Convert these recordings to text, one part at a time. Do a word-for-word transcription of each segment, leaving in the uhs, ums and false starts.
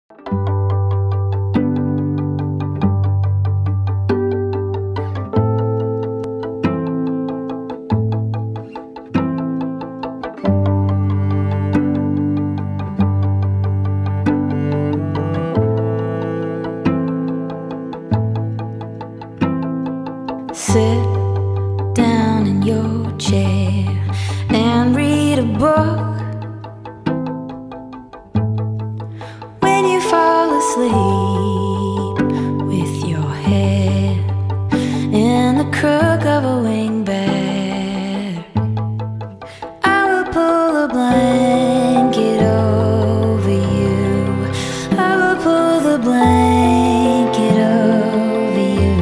Sit down in your chair and read a book. When you fall asleep with your head in the crook of a wingbat, I will pull a blanket over you. I will pull the blanket over you.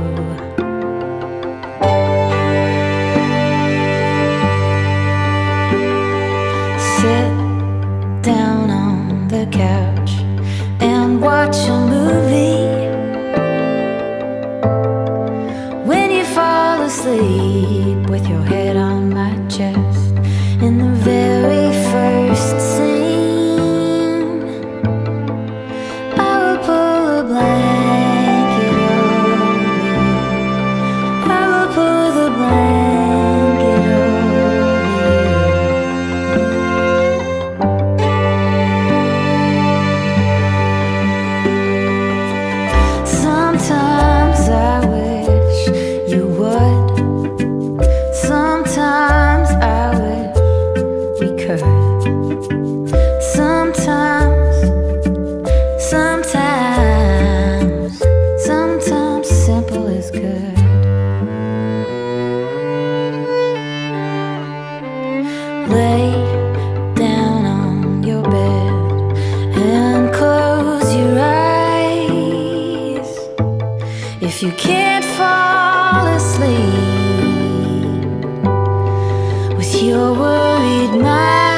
Sit down on the couch and watch a movie. When you fall asleep with your head on my chest in the very first scene, I will pull a blanket over you. I will pull the blanket over you. Sometimes I wish you would. Sometimes I wish we could. Sometimes, sometimes, sometimes simple is good. Lay down on your bed and close your eyes. If you can't fall asleep with your worried mind,